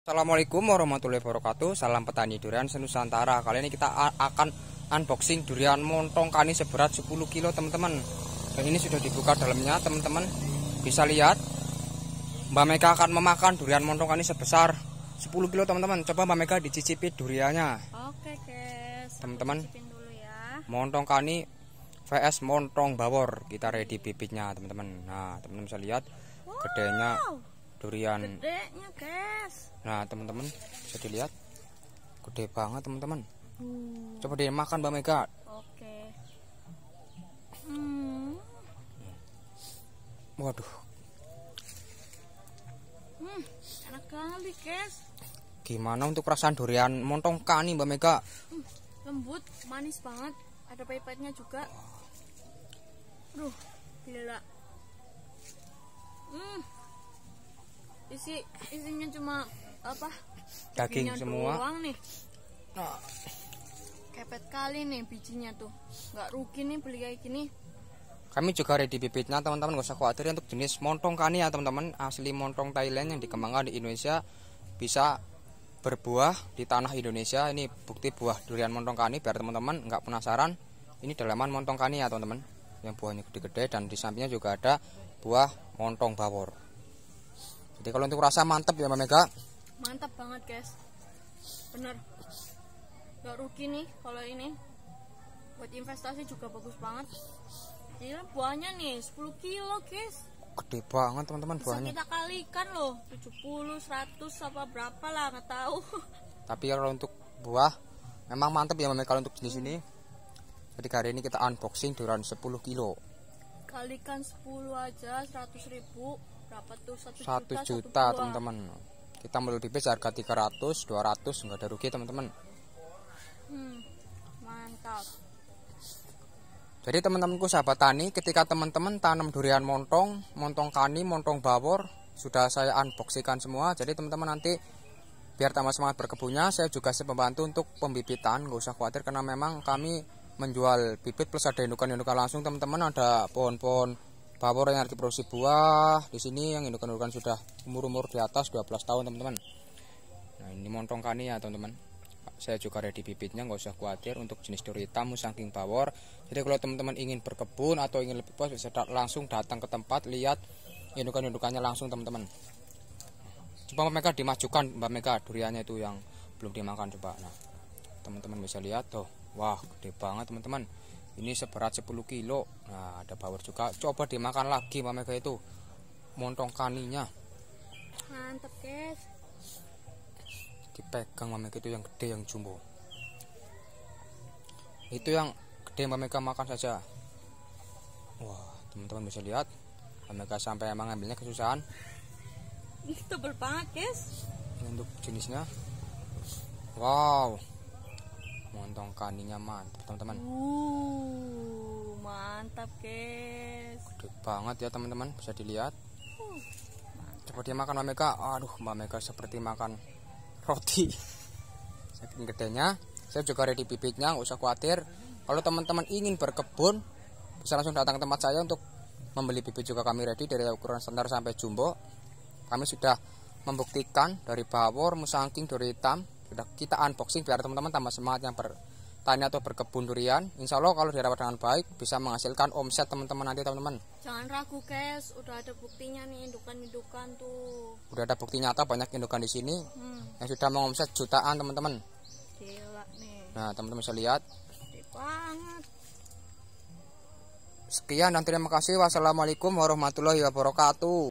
Assalamualaikum warahmatullahi wabarakatuh. Salam petani durian senusantara. Kali ini kita akan unboxing durian montong kani seberat 10 kilo teman-teman. Dan ini sudah dibuka dalamnya teman-teman. Bisa lihat Mbak Mega akan memakan durian montong kani sebesar 10 kilo teman-teman. Coba Mbak Mega dicicipi duriannya. Oke guys, teman-teman. Dulu ya. Montong kani vs montong bawor. Kita ready bibitnya teman-teman. Nah teman-teman bisa lihat gedenya durian. Gedenya guys. Nah teman-teman bisa dilihat gede banget teman-teman. Coba dimakan Mbak Mega. Oke. Waduh. Enak kali guys. Gimana untuk perasaan durian montong kani Mbak Mega? Lembut, manis banget. Ada pahit-pahitnya juga. Gila. Isinya cuma apa? Daging semua. Doang nih. Kepet kali nih bijinya tuh. Nggak rugi nih beli kayak gini. Kami juga ready bibitnya teman-teman, gak usah khawatir untuk jenis montong kani ya teman-teman. Asli montong Thailand yang dikembangkan di Indonesia, bisa berbuah di tanah Indonesia. Ini bukti buah durian montong kani biar teman-teman nggak penasaran. Ini dalaman montong kani ya teman-teman, yang buahnya gede-gede, dan di sampingnya juga ada buah montong bawor. Jadi kalau untuk rasa mantap ya Mbak Mega. Mantap banget guys. Bener. Gak rugi nih kalau ini. Buat investasi juga bagus banget. Gila buahnya nih 10 kilo guys. Gede banget teman-teman buahnya. Bisa kita kalikan loh 70, 100 apa berapa lah nggak tahu. Tapi kalau untuk buah memang mantap ya Mbak Mega kalau untuk jenis ini. Jadi hari ini kita unboxing durian 10 kilo. Kalikan 10 aja 100.000. Berapa tuh 1 juta teman-teman. Kita beli bibit harga 300, 200 nggak ada rugi teman-teman. Mantap. Jadi teman-temanku sahabat tani, ketika teman-teman tanam durian montong, montong kani, montong bawor, sudah saya unboxingkan semua. Jadi teman-teman nanti biar tambah semangat berkebunnya, saya juga siap membantu untuk pembibitan. Gak usah khawatir karena memang kami menjual bibit plus ada indukan-indukan langsung teman-teman. Ada pohon-pohon bawor yang diproduksi buah di sini, yang indukan-indukan sudah umur-umur di atas 12 tahun teman-teman. Nah ini montong kani ya teman-teman. Saya juga ready bibitnya, nggak usah khawatir untuk jenis duri hitam saking bawor. Jadi kalau teman-teman ingin berkebun atau ingin lebih puas, bisa langsung datang ke tempat, lihat indukan-indukannya langsung teman-teman. Coba Mbak Mega dimajukan Mbak Mega duriannya itu yang belum dimakan coba. Nah teman-teman bisa lihat tuh, wah gede banget teman-teman. Ini seberat 10 kilo. Nah ada bawor juga. Coba dimakan lagi Mbak Mega itu montong kaninya. Mantap guys. Dipegang Mbak Mega itu yang gede, yang jumbo. Itu yang gede Mbak Mega makan saja. Wah teman-teman bisa lihat Mbak Mega sampai emang ngambilnya kesusahan. Ini tebel banget guys. Ini untuk jenisnya. Wow, montong kaninya mantap teman-teman. Mantap guys. Gede banget ya teman-teman, bisa dilihat. Coba dia makan Mbak Mega. Aduh Mbak Mega seperti makan roti saking gedenya. Saya juga ready bibitnya, nggak usah khawatir. Kalau teman-teman ingin berkebun, bisa langsung datang ke tempat saya untuk membeli bibit. Juga kami ready dari ukuran standar sampai jumbo. Kami sudah membuktikan dari bawor, musangking, duri hitam. Sudah kita unboxing biar teman-teman tambah semangat yang bertani atau berkebun durian. Insya Allah kalau dirawat dengan baik bisa menghasilkan omset teman-teman nanti teman-teman. Jangan ragu guys, udah ada buktinya nih indukan-indukan tuh. Udah ada bukti nyata banyak indukan di sini yang sudah mengomset jutaan teman-teman. Gila nih. Nah teman-teman bisa lihat. Gede banget. Sekian dan terima kasih. Wassalamualaikum warahmatullahi wabarakatuh.